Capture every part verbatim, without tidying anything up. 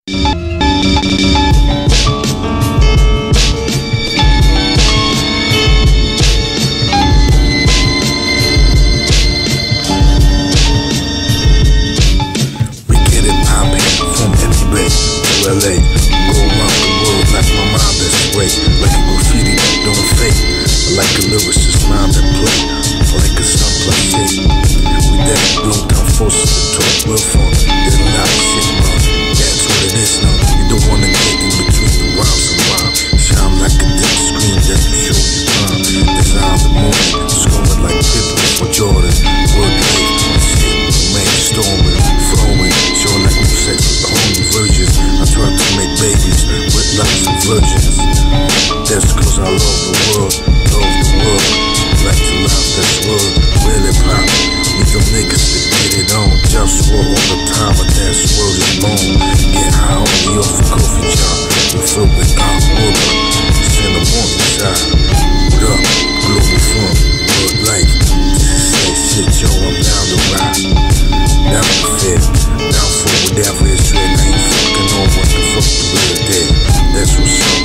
L A, go around the world like my mind that's great. Like a graffiti that don't fade. Like a lyricist mind that play. Like a sun plus shade. We that blown down forces to talk real fun. There's a lot of shit, man. That's what it is now. You don't wanna get in between the rhymes and rhyme. Shine like a dim screen just to show you time. Design the moment, scoring like Pippen for Jordan. Word life, shit, man, storming, flowing. Show like no sex with the homie virgins. I try to make babies with lots of virgins. That's cause I love the world, love the world. Like the life that's world, really pop. Need them niggas to get it on. Just war all the time, but that's word is long. Get high on the off a coffee job. We fill with hot water. It's in the morning side. What up, Globalfirm, good life. This is that shit, yo, I'm down to ride. Down to fit, down for whatever it's real. I ain't fucking on what the fuck the real did. That's what's up.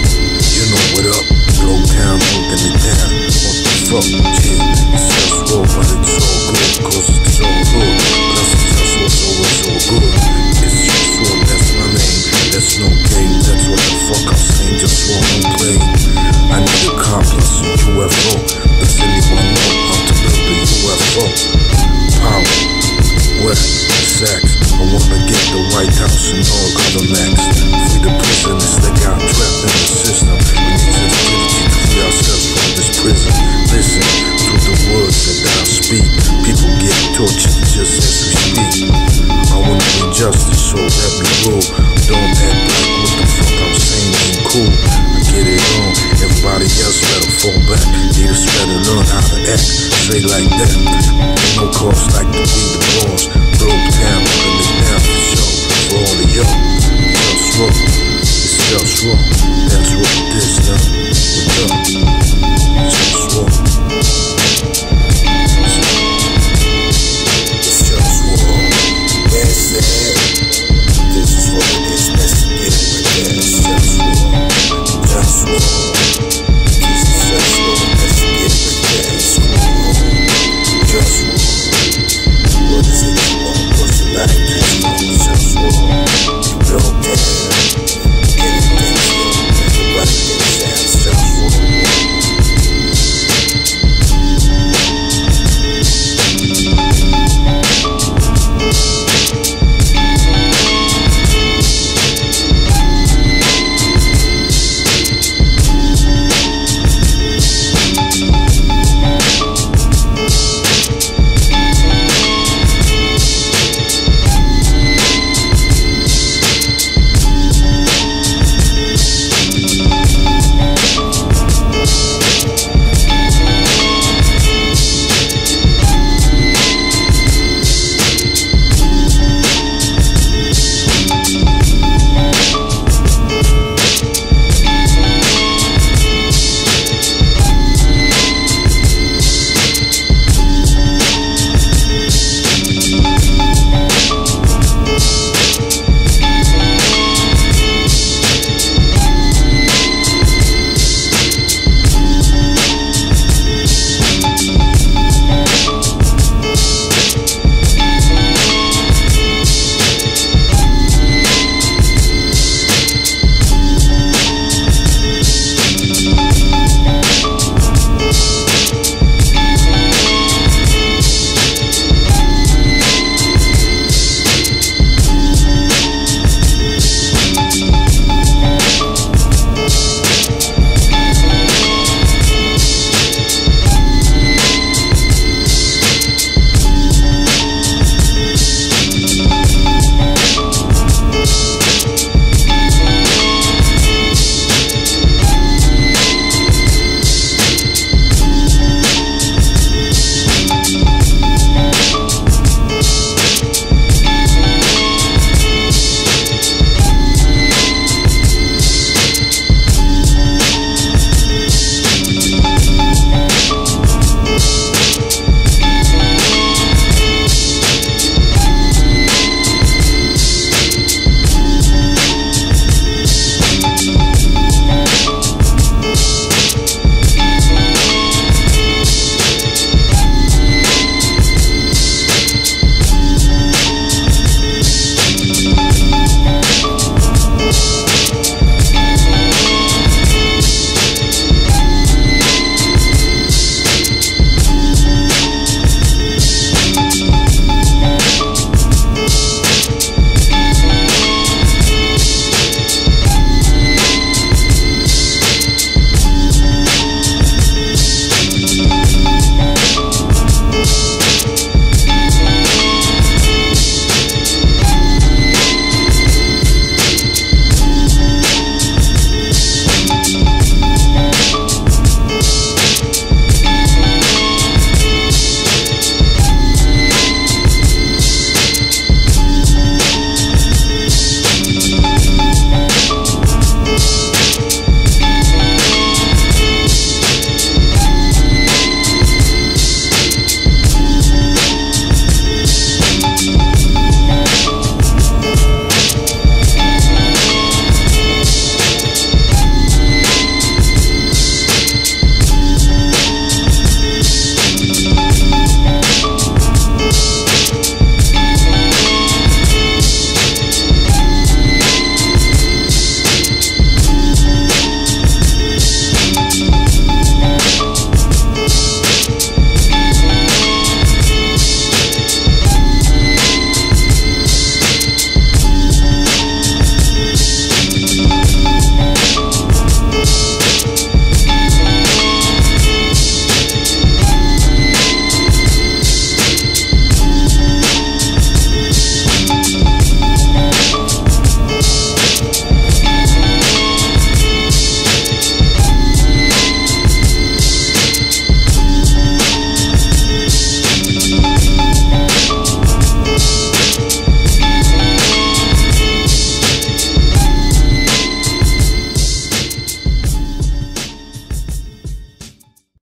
You know what up, Glow Town, holding it down. What the fuck, yeah. It's just war, but it's all good, cause it's all good. Plus it's just war, so it's all good. It's just war, that's my name. That's no game, that's what the fuck I'm saying. Just war, no play. I need a car plus a U F O. Does anyone know how to build a U F O? Power. Wet, sex, I wanna get the White House and all other next. Free the prisoners that got trapped in the system. We need sensitivity to free ourselves from this prison. Listen to the words that I speak. People get tortured just as we speak. I wanna be justice, so that be rule. Don't act like what the fuck I'm saying ain't cool. I get it on, everybody else better fall back. Leaders better learn how to act, straight like that. Ain't no cause like to be the boss. Globe town, putting it down for sure. For all of y'all, just wrong, it's just wrong.